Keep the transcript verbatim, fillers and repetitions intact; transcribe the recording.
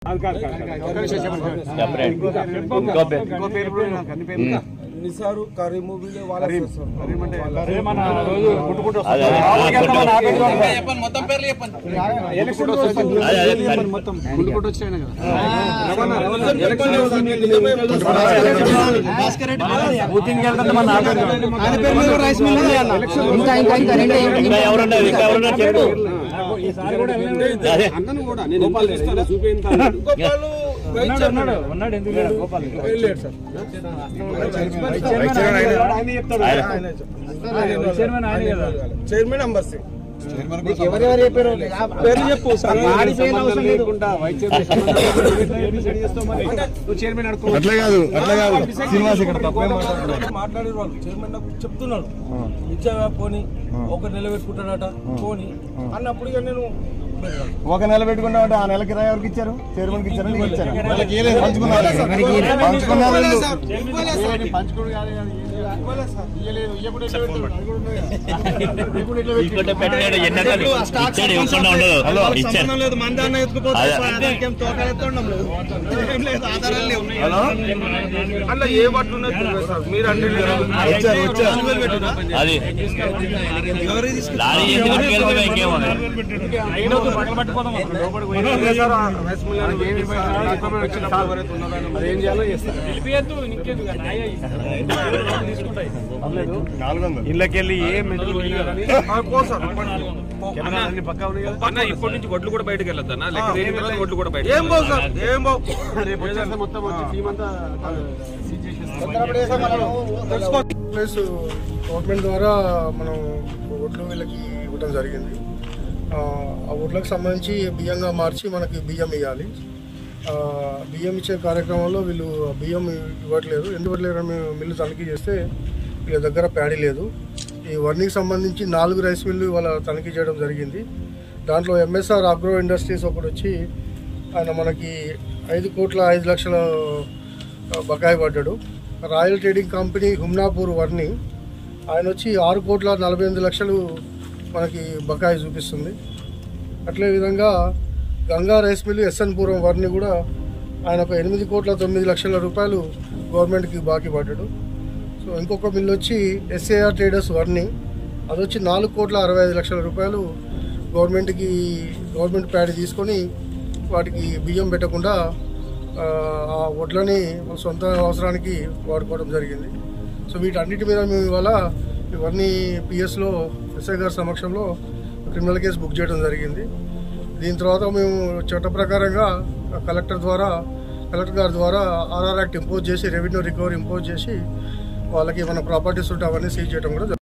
నిసారు కరీము మొత్తం పేర్లు chairman number C ఎవరెవరు చెప్పారు పేరు చెప్పు అట్లా కాదు అట్లా కాదు శ్రీనివాస్ ఇక్కడ మాట్లాడే వాళ్ళు చైర్మన్ చెప్తున్నాడు ఇచ్చావా పోనీ ఒక నెల పెట్టుకుంటాడట పోనీ అన్నప్పుడు ఇక నేను ఒక నెల పెట్టుకున్నాడు ఆ నెలకి ఇరవై ఎవరికి ఇచ్చారు చైర్మన్ కి ఇచ్చారు నీకు ఇచ్చారు పంచుకున్నారు అట్లా ఏ బట్టలు మీరు అంటే ఏం చేయాలో చేస్తారు ఇళ్ళకెళ్ళి ఏ మెట్లు ఇప్పటి నుంచి వడ్లు కూడా బయటకు వెళ్ళొద్దన్నా వడ్లు కూడా బయట ఏం బాగు సార్ ఏం బాగు మొత్తం ప్లస్ గవర్నమెంట్ ద్వారా మనం ఓట్లు వీళ్ళకి ఇవ్వడం జరిగింది. ఆ ఓట్లకు సంబంధించి బియ్యంగా మార్చి మనకి బియ్యం ఇవ్వాలి. బియ్యం ఇచ్చే కార్యక్రమంలో వీళ్ళు బియ్యం ఇవ్వట్లేదు. ఎందుకు ఇవ్వట్లేదు అని మేము మిల్లు తనిఖీ చేస్తే వీళ్ళ దగ్గర ప్యాడీ లేదు. ఈ వర్ణికి సంబంధించి నాలుగు రైస్ మిల్లు వాళ్ళ తనిఖీ చేయడం జరిగింది. దాంట్లో ఎంఎస్ఆర్ అగ్రో ఇండస్ట్రీస్ ఒకటి వచ్చి ఆయన మనకి ఐదు కోట్ల ఐదు లక్షల బకాయి పడ్డాడు. రాయల్ ట్రేడింగ్ కంపెనీ హుమ్నాపూర్ వర్ణి ఆయన వచ్చి ఆరు కోట్ల నలభై ఎనిమిది లక్షలు మనకి బకాయి చూపిస్తుంది. అట్లే విధంగా గంగా రైస్ మిల్లు ఎస్ఎన్పురం వర్ణి కూడా ఆయన ఒక ఎనిమిది కోట్ల తొమ్మిది లక్షల రూపాయలు గవర్నమెంట్కి బాకీ పడ్డాడు. సో ఇంకొక మిల్లు వచ్చి ఎస్ఏఆర్ ట్రేడర్స్ వర్ణి అది వచ్చి నాలుగు కోట్ల అరవై ఐదు లక్షల రూపాయలు గవర్నమెంట్కి గవర్నమెంట్ ప్యాడ్ తీసుకొని వాటికి బియ్యం పెట్టకుండా ఆ వడ్లని సొంత అవసరానికి వాడుకోవడం జరిగింది. సో వీటన్నిటి మీద మేము ఇవాళ ఇవన్నీ పిఎస్లో ఎస్ఐ గారి సమక్షంలో క్రిమినల్ కేసు బుక్ చేయడం జరిగింది. దీని తర్వాత మేము చట్ట ప్రకారంగా కలెక్టర్ ద్వారా కలెక్టర్ గారి ద్వారా ఆర్ఆర్ యాక్ట్ ఇంపోజ్ చేసి రెవెన్యూ రికవరీ ఇంపోజ్ చేసి వాళ్ళకి మన ప్రాపర్టీస్ ఉంటే అవన్నీ సీజ్ చేయడం కూడా